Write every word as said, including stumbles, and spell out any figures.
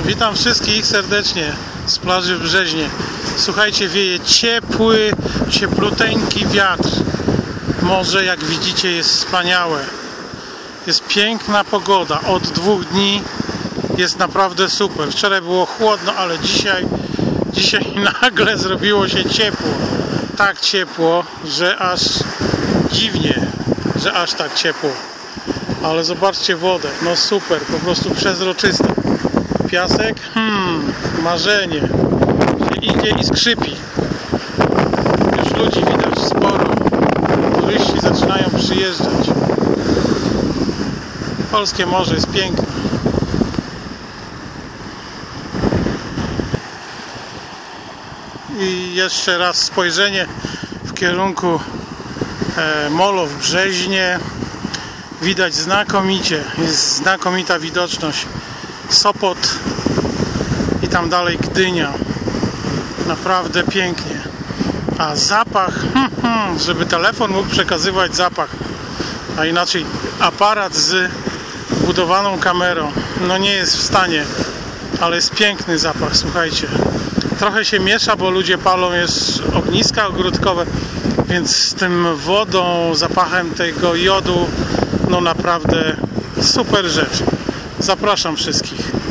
Witam wszystkich serdecznie z plaży w Brzeźnie. Słuchajcie, wieje ciepły, ciepluteńki wiatr. Morze, jak widzicie, jest wspaniałe. Jest piękna pogoda. Od dwóch dni jest naprawdę super. Wczoraj było chłodno, ale dzisiaj, dzisiaj nagle zrobiło się ciepło. Tak ciepło, że aż dziwnie, że aż tak ciepło. Ale zobaczcie wodę. No super, po prostu przezroczysta. Piasek? Hmm, marzenie. Się idzie i skrzypi. Już ludzi widać sporo. Turyści zaczynają przyjeżdżać. Polskie morze jest piękne. I jeszcze raz spojrzenie w kierunku e, molo w Brzeźnie. Widać znakomicie. Jest znakomita widoczność. Sopot i tam dalej Gdynia. Naprawdę pięknie. A zapach, hmm, hmm, żeby telefon mógł przekazywać zapach, a inaczej aparat z budowaną kamerą, no nie jest w stanie, ale jest piękny zapach, słuchajcie. Trochę się miesza, bo ludzie palą jest ogniska ogródkowe, więc z tym wodą, zapachem tego jodu, no naprawdę super rzecz. Zapraszam wszystkich.